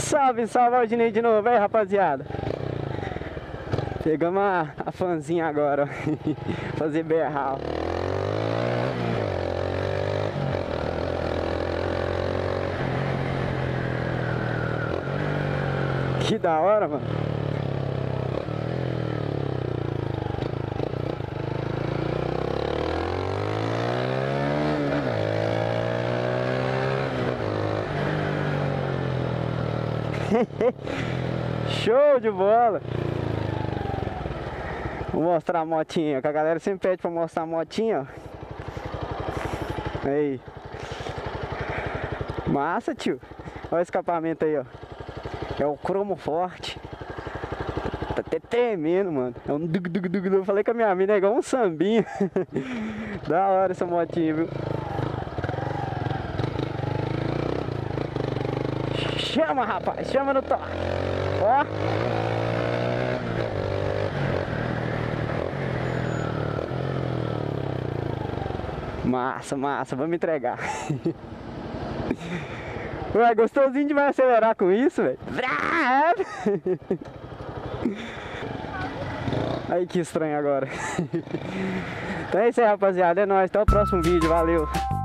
Salve, salve, Aldinei de novo, aí rapaziada. Pegamos a fanzinha agora, ó. Fazer berral. Que da hora, mano. Show de bola. Vou mostrar a motinha, que a galera sempre pede pra mostrar a motinha, ó. Aí. Massa, tio. Olha o escapamento aí, ó. É o cromo forte. Tá até tremendo, mano. É um dug. Eu falei com a minha mina, é igual um sambinho. Da hora essa motinha, viu? Chama, rapaz, chama no toque. Ó. Massa, massa, vamos entregar. Ué, gostosinho demais acelerar com isso, velho. Aí que estranho agora. Então é isso aí, rapaziada. É nóis, até o próximo vídeo, valeu.